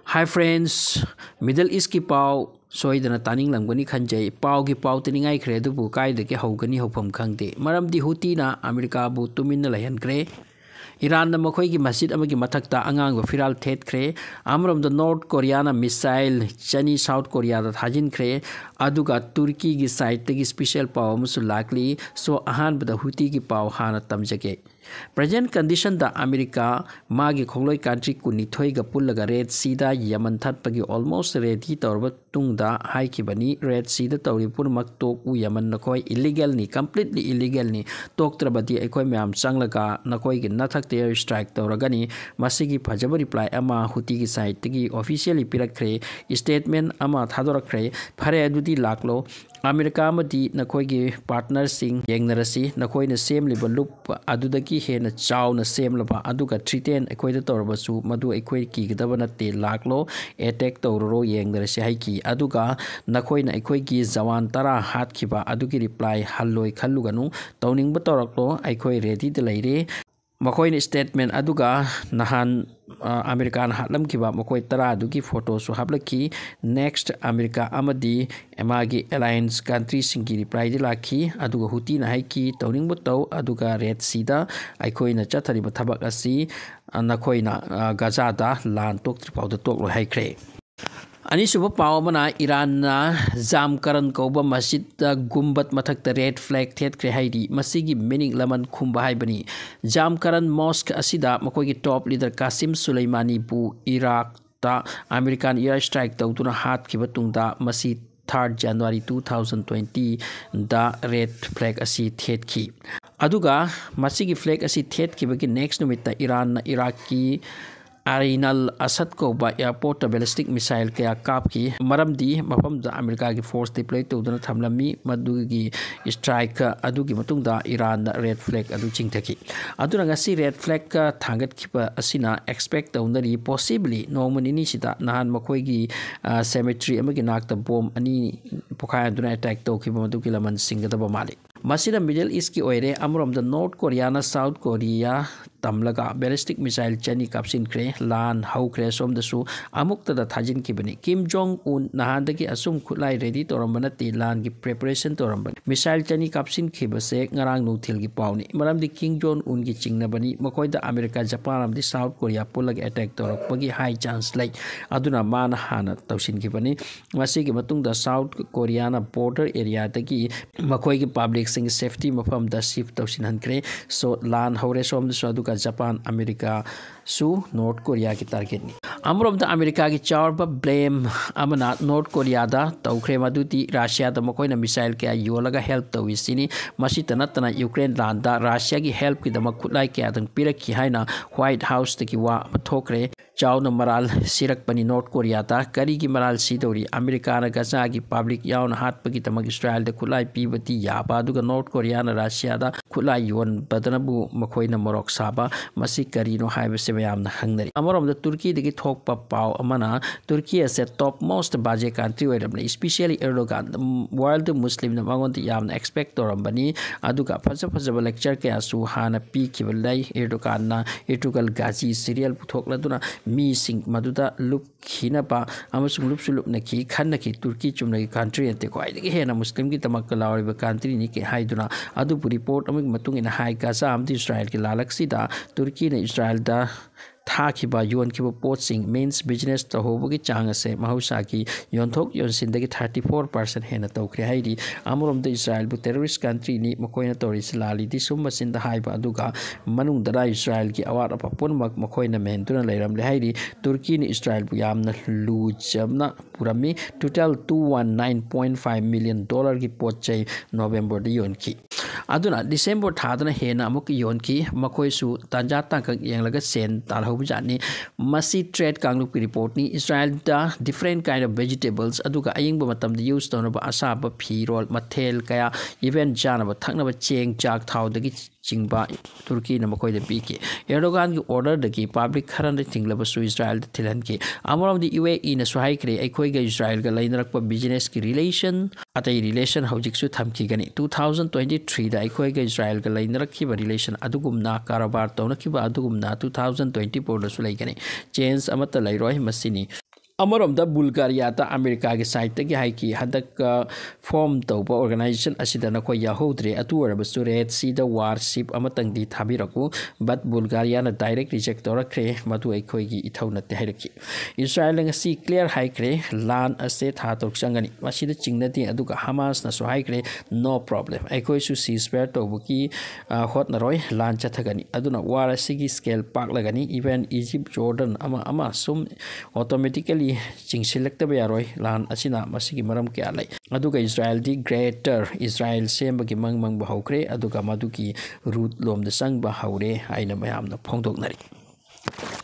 Hi friends, Middle East ki pau soidana taning langbani khanjai pau ki pau tiningai khre du kai de ke hogani hopam khangde maram di Houthi na America bu tumin na layan kre Iran na makhoi ki masjid amagi mathakta angang ba firal thet kre amram the North Korea na missile chani South Korea da thajin kre aduga Turkey gi side te gi special pau musu lakli so ahan ba Houthi ki pau hana tamjake Present condition da America magi khongloi country kuni thoi ga pullaga Red Sea da Yemen thatpagi almost ready torba tungda hai ki bani Red Sea da tori purmak tok u Yemen na koi illegal ni completely illegal ni tok trabadi ekoi myam changlaga na koi gi nathak te strike toragani masigi phajaba reply ama Houthi gi side tigi officially pirakre statement ama thadorakre phare adudi laklo America amadi nakoi gi partner sing yengnarasi nakoi na same liba loop adudagi hena chaw na same laba aduga threaten ekoi da torbasu madu ekoi ki gidaba na te laklo attack tororo yengnarasi haiki aduga nakoi na ekoi gi jawan tara hat khiba adugi reply halloi khalluganu tawning ba toraklo ekoi ready de leire makoi statement aduga nahan American hatlam kiba makoi tara adugi photo su hablaki next America amadi emagi alliance country singi reply de lakhi aduga Houthi na haiki tawning bu taw aduga Red Sea da aikoi na chathari ba thabak asi nakoi na Gaza da lan tok tripau da tok lo haikre Ani suba pau mana Iran na jam karan kauba masjid da gumbat mathak ta red flag thet kre haidi masigi meaning laman khumba hai bani jam karan mosque asida makoi gi top leader Qasim Soleimani bu Iraq ta American air strike tawtuna hat ki batung da masi 3rd January 2020 da red flag asi thet ki aduga masigi flag asi thet ki bagi next numit ta Iran na Iraq ki Arinal Asad ko ba airport ballistic missile kaya kapki maramdi mapam da America ki force deploy to duna thamlami madugi strike adugi matung da Iran da red flag adu chingthaki aduna ngasi red flag ka thangat khiba asina expect taunari possibly nomanini sida nahan makoi gi cemetery amagi nakta bomb ani pokhai aduna attack to khiba madugi laman singada ba mali masida Middle East ki oire amrom da North Korea na South Korea tamlaga ballistic missile chani kapsin kre lan hau kre som da su amukta da thajin ki bani Kim Jong Un nahan da ki asum khulai ready torambana ti lan ki preparation torambani missile chani kapsin ki base ngarang nu thil gi pawni maram di Kim Jong Un gi chingna bani makoi da America Japan am di South Korea pulag attack torak pagi high chance lai aduna man hana tawsin ki bani masi gi matung da South Korea na border area da ki makoi gi public sing safety mafam da shift tawsin han kre so lan haure som da su Japan America su North Korea ki target ni amrom da America ki chawr ba blame amana North Korea da tawkhre maduti Russia da makoi na missile kya yolaga help tawi sini masi tanatana Ukraine land da Russia ki help ki da makhulai kya dang piraki haina White House ta ki wa thokre chawna maral sirak pani North Korea da kari ki maral sidori America na Gaza ki public yawn hat pagi tamag Israel da khulai pibati ya ba duga North Korea na Russia da khulai yon badanabu makoi na morok saba masi karino haibase mayam na hangnari amarom da Turkey de ki thokpa pau amana Turkey as a top most baje country oiramna especially Erdogan world Muslim na mangon ti yamna expect torambani aduga phajaba lecture ke asu hana pi kibalai Erdogan na Ertugal Gazi serial puthokladuna mi sing maduda lup khina pa amasung lup sulup na ki khanna ki Turkey chumna ki country ante ko ai de hena Muslim ki tamak lawriba country ni ke haiduna adu report amig matung ina hai Gaza am di Israel ki lalaksi da Turkey na Israel da thakiba yon kiba potsing means business to hobugi changa se mahausa ki yonthok yonsin dagi 34% hena tawkre haidi amurom da Israel bu terrorist country ni makoina toris lali di summa sin da haiba aduga manung da Israel ki awat apa pun mak makoina mentuna leiram le haidi Turkey ni Israel bu yamna lu jamna purami total $219.5 million ki potchai November di yon ki aduna December thadana hena amuk yon ki makoi su tanja tangkak yenglaga sen talhau jani masi trade kanglup report ni Israel da different kind of vegetables aduga aying ba matam da use tona ba asa ba phirol mathel kaya even jana ba thakna ba cheng chak thau dagi chingba Turkey na makoi da piki Erdogan ki order dagi public kharan da tinglaba su Israel da thilan ki amoram di UAE na suhai kre aikoi ga Israel ga lainarak pa business ki relation atai relation hojik su thamki gani 2023 da aikoi ga Israel ga lainarak ki ba relation adugumna karabar tawna ki ba adugumna 2024 da su lai gani change amata lairoi masini अमरोमदा बुल्गारियादा America के side की है कि हदक form तौब organization असिदा नखो याहोद्रे अतुरबसु रेड सी द वारशिप अमतंगदी थाबिरकु बट बुल्गारिया ना डायरेक्ट रिजेक्ट तौरख्रे मधु अखोगी इथौ नते हैरकी इस्राएल ngasi क्लियर हाइक्रे लान असे था तोरचंगनी मसिद चिंगनती अदुगा हमास ना सो हाइक्रे नो प्रॉब्लम अखोय सु सीजफायर तौबकी हॉट नरोय लान चथगनी अदुना वार असिगी स्केल पाक लगनी इवन इजिप्ट जॉर्डन अमा सुम ऑटोमेटिकली चिंगसिलक्तबे यारोय लान असिना मसिगी मरम क्या लै अदुगा इस्राएल दी ग्रेटर इस्राएल सेमबगी मंग बहौख्रे अदुगा मदुकी रूट लोम द संग बहौरे आइना मयामना फोंदोकनरी